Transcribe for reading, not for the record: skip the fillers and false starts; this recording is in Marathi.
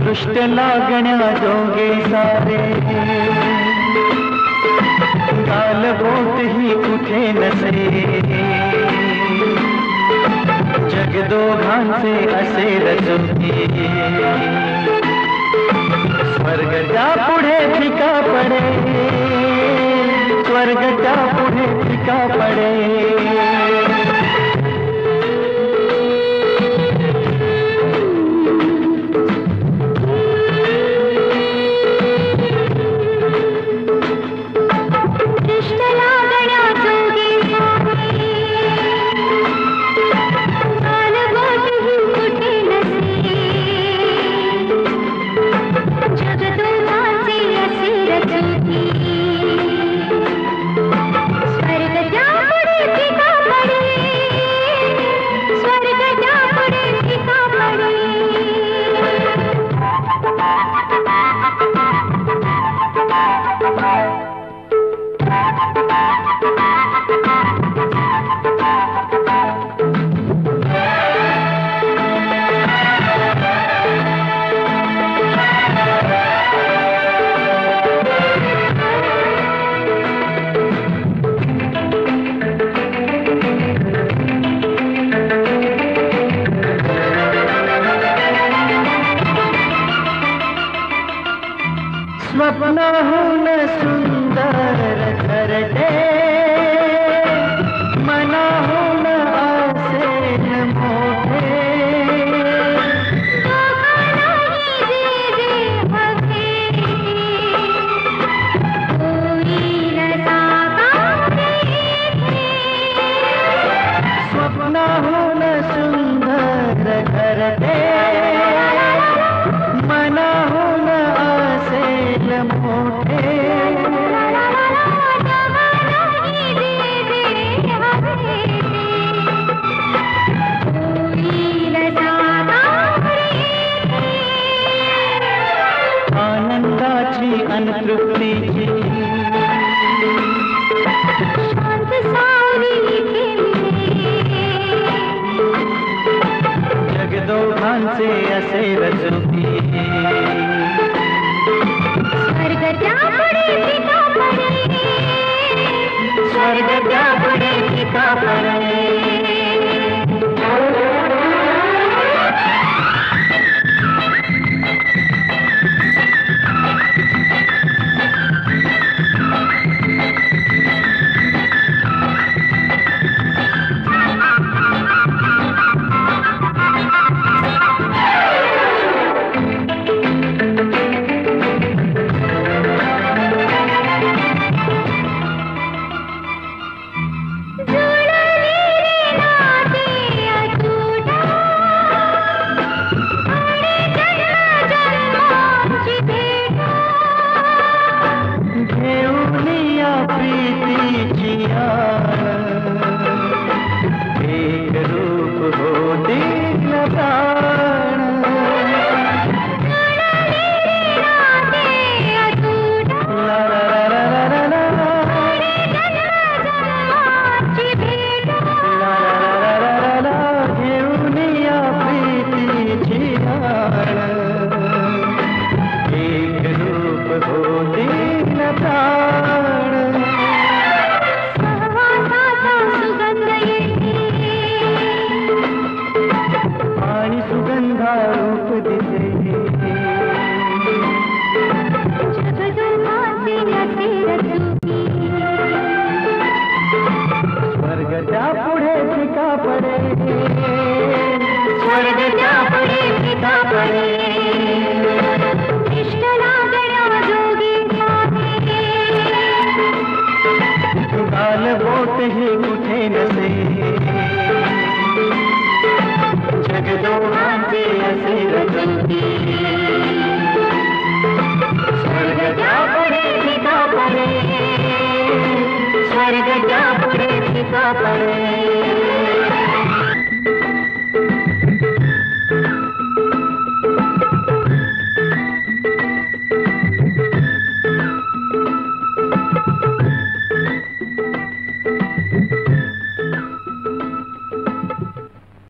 दुष्ट लागण्या जोगे सारे गाल बोट ही उठे नसे जग दोघांचे असे रचुकी स्वर्गच्या पुढे फिका पडे स्वर्गच्या पुढे फिका पडे स्वप्नाहून सुंदर घरटे मनाहून आसेन मोठे स्वप्नाहून सुंदर घरटे मनाहून आसेन मोठे आनंदाची अनतृप्तीची शांत सावली जग दोघांचे असे रचुकी स्वर्गच्या पुढे फिका पडे स्वर्गच्या पुढे फिका पडे एक रूप हो दीन प्राण घेऊन या प्रीतीची आण एक रूप हो दीन प्राण आणि सुगंधा रूप दिसे स्वर्गच्या पुढे फिका पडे स्वर्गच्या पुढे फिका पडे गाल बोट ही कुठे नसे जग दोघांचे असे रचुकी स्वर्गच्या पुढे फिका पडे स्वर्गच्या पुढे फिका पडे